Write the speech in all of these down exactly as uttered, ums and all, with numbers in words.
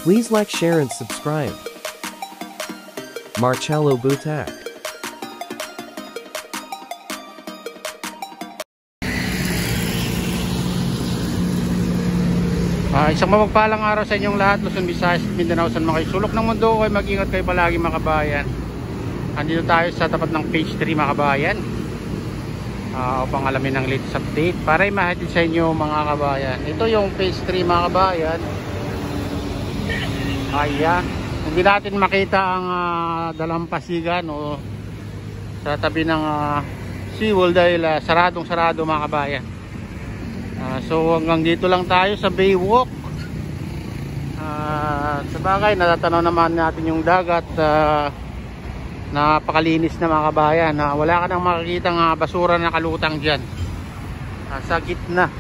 Please like, share, and subscribe. Marcello Butak. Uh, isang mapagpalang araw sa inyong lahat, Luzon, Visayas, Mindanao, San mga sulok ng mundo. Kayo mag-ingat kayo palagi mga kabayan. Andito tayo sa tapat ng page three mga kabayan, uh, upang alamin ang latest update para imahatid sa inyo mga kabayan. Ito yung page three mga kabayan. Ayan, hindi natin makita ang uh, dalampasigan o sa tabi ng uh, seawall dahil uh, saradong sarado mga kabayan. Uh, so hanggang dito lang tayo sa Baywalk. Uh, sa bagay, natatanaw naman natin yung dagat. Uh, napakalinis na mga kabayan. Uh, wala ka nang makikita ng uh, basura na kalutang dyan. Uh, sa gitna.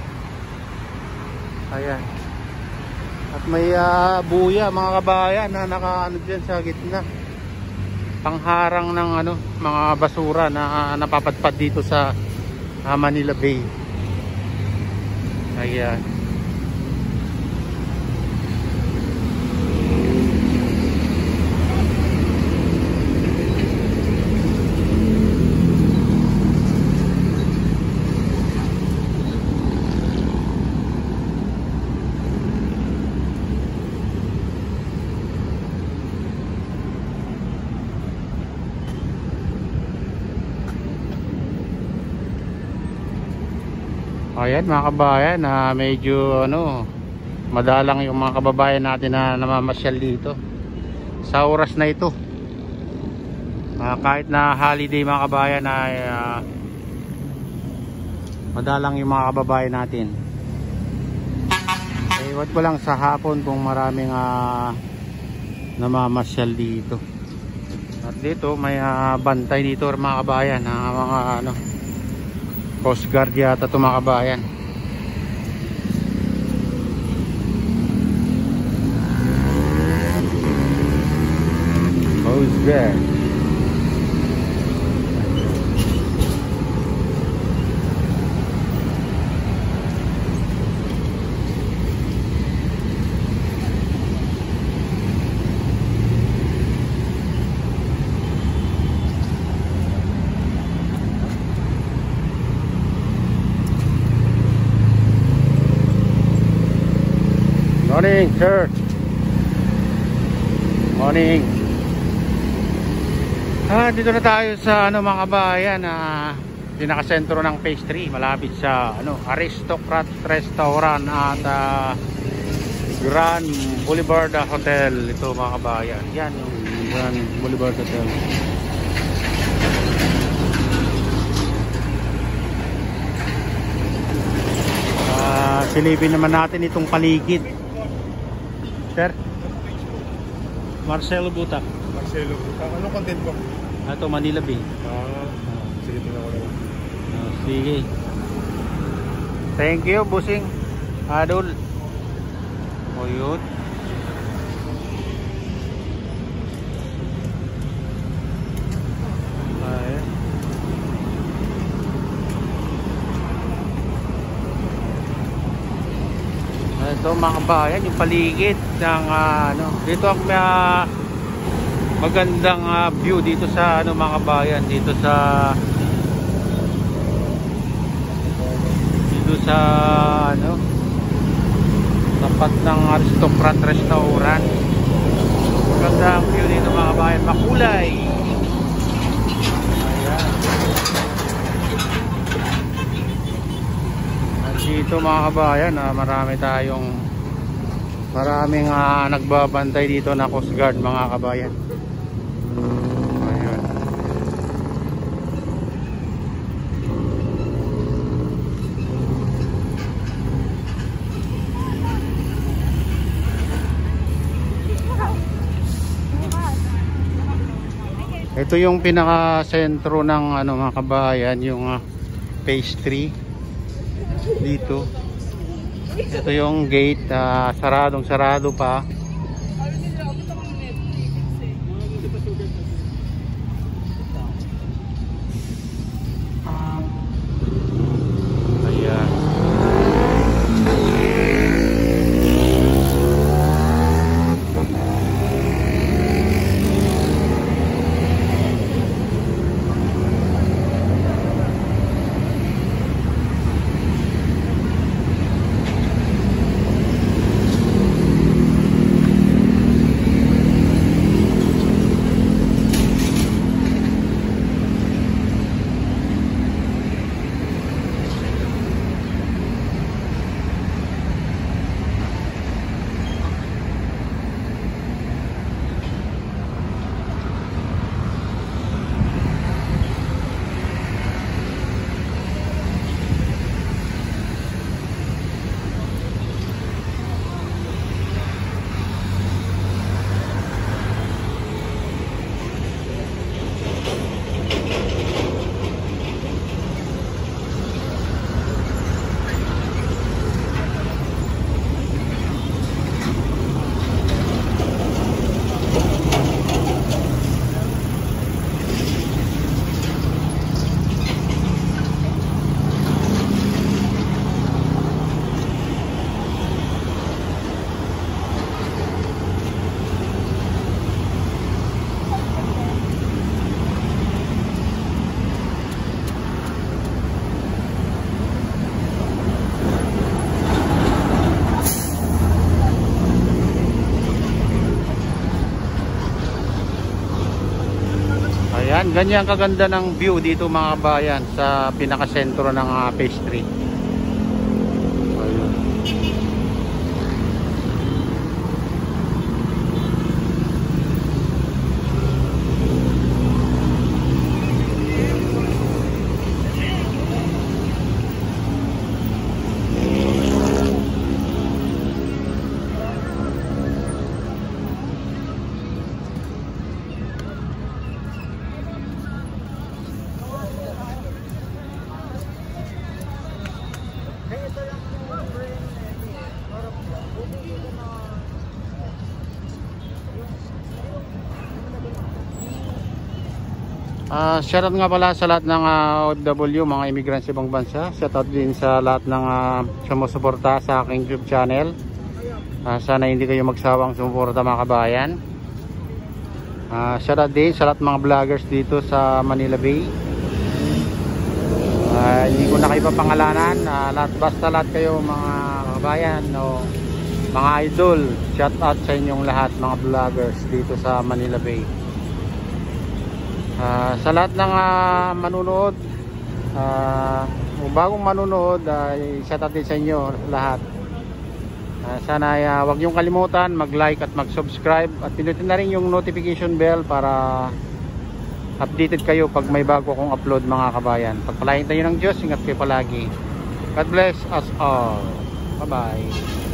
Ayan. At may uh, buya mga kabayan na nakaano dyan sa gitna. Pangharang ng ano, mga basura na uh, napapadpad dito sa uh, Manila Bay. Ayan. Ayan mga kabayan, na uh, medyo ano, madalang yung mga kababayan natin na namamasyal dito sa oras na ito. Uh, kahit na holiday mga kabayan, ay uh, madalang yung mga kababayan natin. Eh, iwat ko lang sa hapon kung maraming uh, namamasyal dito. At dito may uh, bantay dito mga kabayan, uh, mga ano, Coast Guard yata ito mga kabayan. Coast Guard. Morning, sir. Morning. Ah, dito na tayo sa ano mga kabayan, ah, pinakasentro ng phase three, malapit sa ano, Aristocrat Restaurant at uh, Grand Boulevard Hotel. Ito mga kabayan. Yan yung Grand Boulevard Hotel. Ah, silipin naman natin itong paligid. Sir, Marcello Butak. Marcello Butak. Anong content ko? Ito, Manila Bay. Ah, sige, ito na ako naman. Ah, sige. Thank you, busing. Adol. O yun. Ayan. Ito mga kabayan, yung paligid ng uh, ano, dito ang uh, magandang uh, view dito sa ano mga kabayan, dito sa dito sa ano, tapat ng Aristocrat Restaurant. Magandang view dito mga kabayan, makulay. Dito mga kabayan, ah, marami tayong maraming ah, nagbabantay dito na Coast Guard mga kabayan. Ayan. Ito yung pinaka sentro ng ano mga kabayan, yung uh, phase three. Dito ito yung gate, uh, saradong sarado pa. Ayan. Yan, ganyan kaganda ng view dito mga kabayan sa pinakasentro ng uh, Phase three. Ayun. Uh, shoutout nga pala sa lahat ng uh, O F W, mga immigrants sa ibang bansa. Shoutout din sa lahat ng uh, sumusuporta sa aking YouTube channel. Uh, sana hindi kayo magsawang sumuporta mga kabayan. Uh, shoutout din sa lahat mga vloggers dito sa Manila Bay. Uh, hindi ko na kayo papangalanan. Uh, lahat, basta lahat kayo mga kabayan o mga idol. Shoutout sa inyong lahat mga vloggers dito sa Manila Bay. Uh, sa lahat ng uh, manunood, uh, bagong manunood, uh, shoutout din sa inyo lahat. Uh, sana uh, wag niyong kalimutan mag-like at mag-subscribe at pinutin na rin yung notification bell para updated kayo pag may bago akong upload mga kabayan. Pagpalain tayo ng Diyos, ingat kayo palagi. God bless us all. Bye bye.